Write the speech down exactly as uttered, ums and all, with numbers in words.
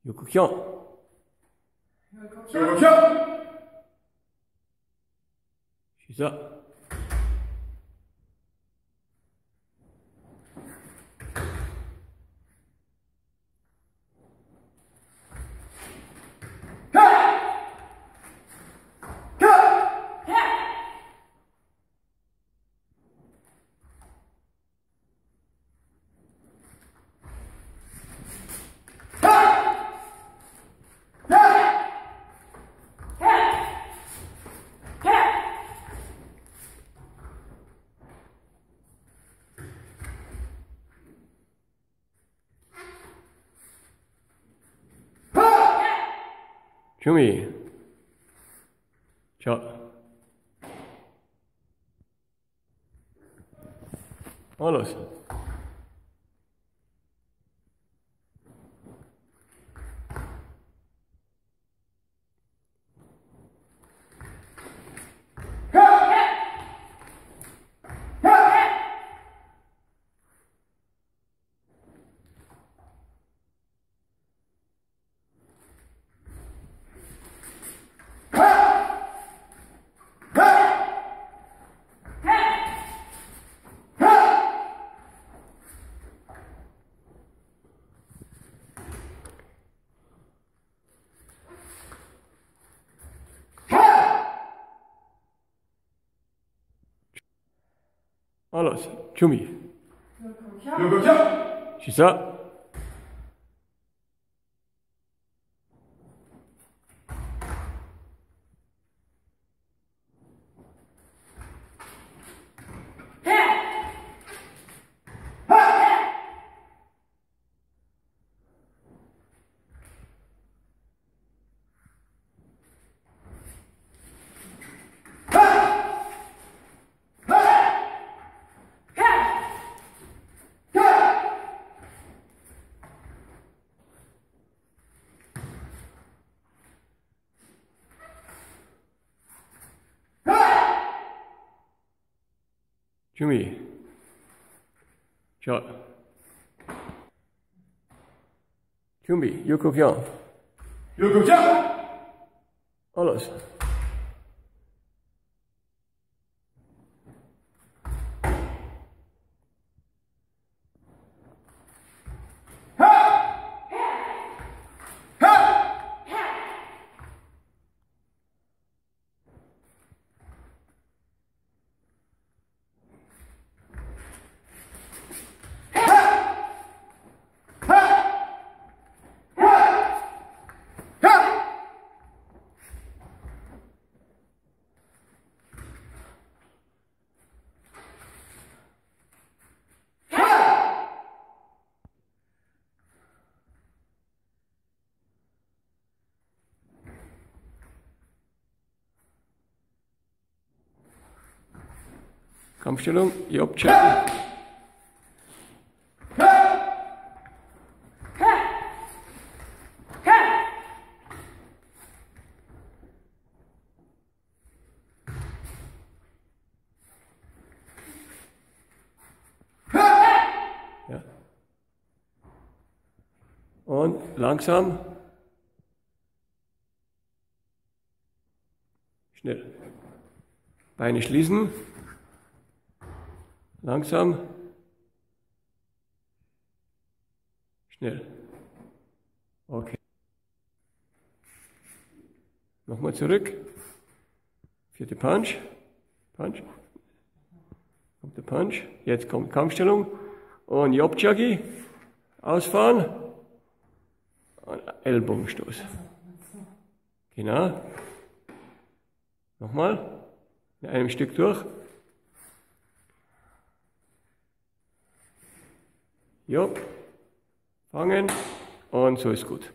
Yokukion. Yokukion. Shiza. Chumi. Ciao. Alles. Alles. Chumi. Yokukion. Shiza. Chumi. Ciao. Chumi. Yokukion. Yokukion. Alles. Kampfstellung, Job, checken. Ja. Und langsam. Schnell. Beine schließen. Langsam. Schnell. Okay. Nochmal zurück. Vierte Punch. Punch. Kommt der Punch. Jetzt kommt Kampfstellung. Und Jobjagi. Ausfahren. Und Ellbogenstoß. Genau. Nochmal. In einem Stück durch. Job, fangen und so ist gut.